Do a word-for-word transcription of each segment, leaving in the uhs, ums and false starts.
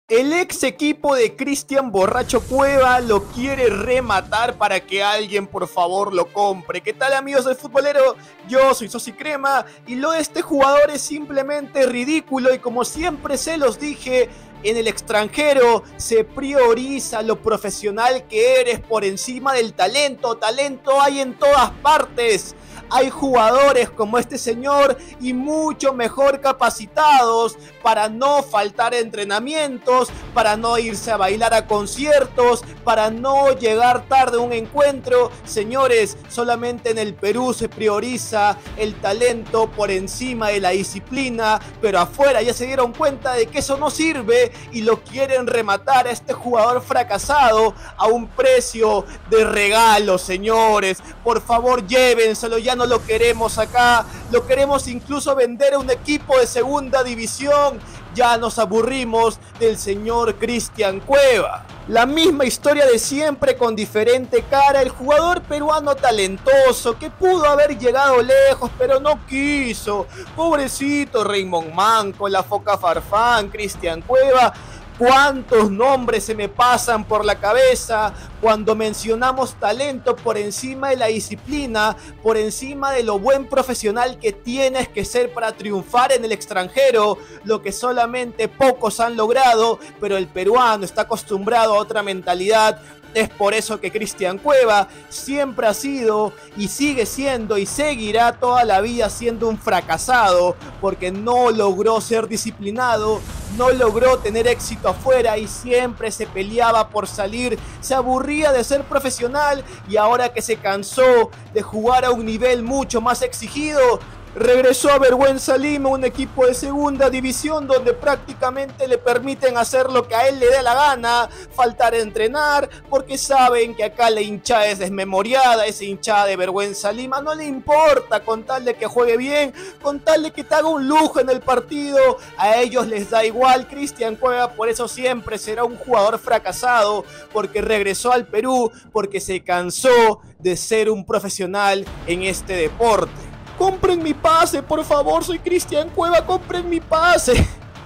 El ex equipo de Cristian Borracho Cueva lo quiere rematar para que alguien por favor lo compre. ¿Qué tal, amigos del futbolero? Yo soy Sosi Crema y lo de este jugador es simplemente ridículo y como siempre se los dije, en el extranjero se prioriza lo profesional que eres por encima del talento. Talento hay en todas partes. Hay jugadores como este señor y mucho mejor capacitados para no faltar a entrenamientos, para no irse a bailar a conciertos, para no llegar tarde a un encuentro. Señores, solamente en el Perú se prioriza el talento por encima de la disciplina, pero afuera ya se dieron cuenta de que eso no sirve y lo quieren rematar a este jugador fracasado a un precio de regalo. Señores, por favor llévenselo, ya no lo queremos acá, lo queremos incluso vender a un equipo de segunda división. Ya nos aburrimos del señor Cristian Cueva. La misma historia de siempre con diferente cara, el jugador peruano talentoso que pudo haber llegado lejos pero no quiso. Pobrecito Raymond Manco, la Foca Farfán, Cristian Cueva. ¿Cuántos nombres se me pasan por la cabeza cuando mencionamos talento por encima de la disciplina, por encima de lo buen profesional que tienes que ser para triunfar en el extranjero? Lo que solamente pocos han logrado, pero el peruano está acostumbrado a otra mentalidad. Es por eso que Cristian Cueva siempre ha sido y sigue siendo y seguirá toda la vida siendo un fracasado, porque no logró ser disciplinado, no logró tener éxito afuera y siempre se peleaba por salir, se aburría de ser profesional y ahora que se cansó de jugar a un nivel mucho más exigido, regresó a Vergüenza Lima, un equipo de segunda división donde prácticamente le permiten hacer lo que a él le dé la gana, faltar a entrenar, porque saben que acá la hinchada es desmemoriada, esa hinchada de Vergüenza Lima no le importa con tal de que juegue bien, con tal de que te haga un lujo en el partido, a ellos les da igual. Cristian Cueva por eso siempre será un jugador fracasado, porque regresó al Perú, porque se cansó de ser un profesional en este deporte. Compren mi pase, por favor, soy Cristian Cueva, compren mi pase.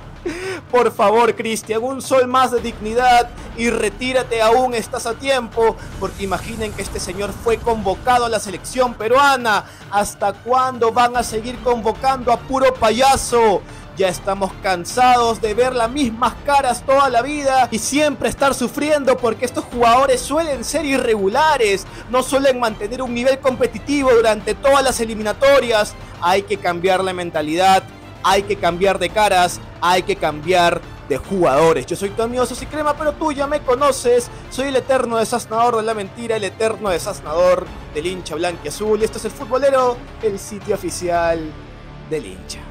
Por favor, Cristian, un sol más de dignidad y retírate, aún estás a tiempo, porque imaginen que este señor fue convocado a la selección peruana. ¿Hasta cuándo van a seguir convocando a puro payaso? Ya estamos cansados de ver las mismas caras toda la vida y siempre estar sufriendo porque estos jugadores suelen ser irregulares, no suelen mantener un nivel competitivo durante todas las eliminatorias. Hay que cambiar la mentalidad, hay que cambiar de caras, hay que cambiar de jugadores. Yo soy tu amigo Sosi Crema, pero tú ya me conoces. Soy el eterno desaznador de la mentira, el eterno desaznador del hincha blanquiazul. Y esto es El Futbolero, el sitio oficial del hincha.